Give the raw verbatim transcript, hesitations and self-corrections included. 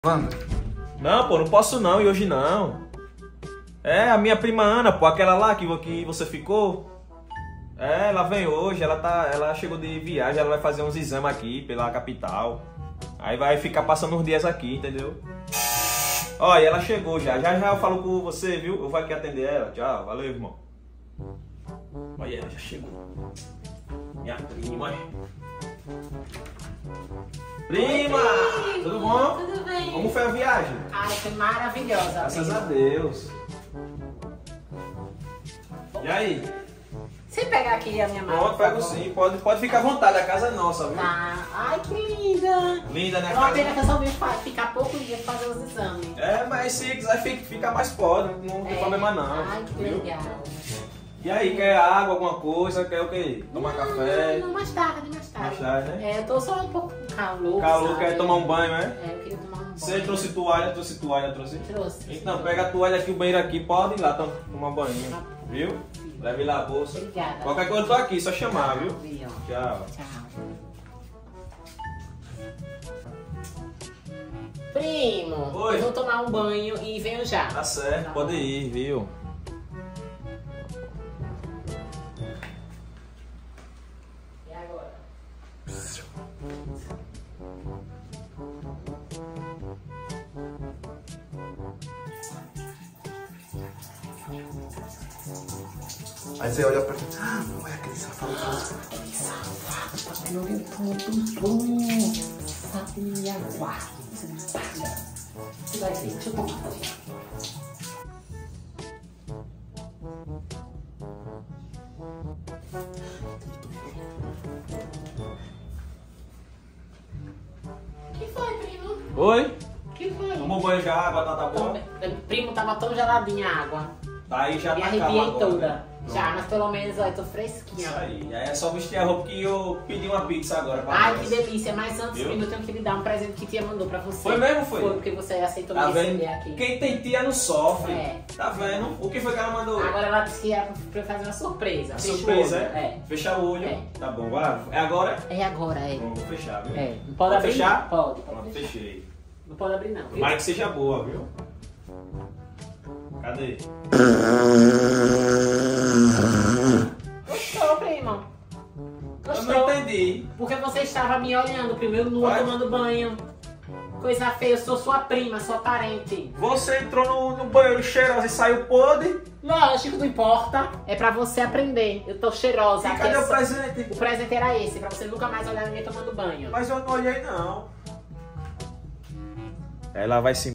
Vamos. Não, pô, não posso não, e hoje não. É, a minha prima Ana, pô, aquela lá que, que você ficou. É, ela vem hoje, ela, tá, ela chegou de viagem, ela vai fazer uns exames aqui pela capital. Aí vai ficar passando uns dias aqui, entendeu? Ó, e ela chegou já, já já eu falo com você, viu? Eu vou aqui atender ela, tchau, valeu, irmão. Olha, ela já chegou. Minha prima, olha. Prima! Oi, tudo bom? Tudo bem. Como foi a viagem? Ai, foi maravilhosa. Graças prima. a Deus. E aí? Se pegar aqui a minha mala. Pronto, por pego favor. sim. Pode, pode ficar à vontade, a casa é nossa, viu? Tá. Ai, que linda. Linda, né, É uma pena casa? que eu só vim fa- ficar poucos dias fazer os exames. É, mas se quiser fica, fica mais pode, não tem É. problema não. Ai, que viu? legal. E aí, quer água, alguma coisa? Quer o quê? Tomar Não, café? Não, não, mais tarde, mais tarde. Mais tarde, né? É, eu tô só um pouco com calor. Calor, sabe? quer tomar um banho, é? É, eu queria tomar um banho. Você trouxe toalha, trouxe toalha, trouxe? Trouxe. Então, pega a toalha aqui, o banheiro aqui, pode ir lá tom- tomar um banho, viu? Leve lá a bolsa. Obrigada. Qualquer coisa eu tô aqui, só chamar, viu? Viu? Tchau. Tchau. Primo, Oi. eu vou tomar um banho e venho já. Tá certo, pode ir, viu? E agora? Aí você olha pra mim, ah, não é aquele safado. Que safado, tá pegando tudo bom. Sabe, me aguarde, você me paga. Você vai ver, deixa eu tomar. Que foi, primo? Oi? Que foi? Tomou banho já, a água tá, tá boa? Primo, tava tão geladinha a água. Tá aí já Me tá calma arrepiei agora, toda. né? Já, mas pelo menos, ó, eu tô fresquinha. Isso ó. aí. Aí é só vestir a roupa que eu pedi uma pizza agora pra Ai, nós. que delícia. Mas antes, Viu? primo, eu tenho que lhe dar um presente que tia mandou pra você. Foi mesmo, foi? Foi, porque você aceitou Tá me vendo? receber aqui. Quem tem tia não sofre. É. Tá vendo? O que foi que ela mandou? Agora ela disse que era pra eu fazer uma surpresa. A Fecha o surpresa, olho. é? Fechar o olho. É. Tá bom, vai. É agora? É agora, é. Bom, vou fechar, viu? É. Não pode abrir? fechar? Pode, pode Pronto, fechar. fechei. Não pode abrir, não. Viu? Tomara que seja boa, viu? Cadê? Gostou, primo? Eu Gostou? não entendi. Porque você estava me olhando primeiro nua Vai. tomando banho. Coisa feia, eu sou sua prima, sua parente. Você entrou no, no banheiro cheirosa e saiu podre. Lógico, não importa. É pra você aprender. Eu tô cheirosa. E cadê o atenção. presente? O presente era esse, pra você nunca mais olhar ninguém tomando banho. Mas eu não olhei, não. Ela vai se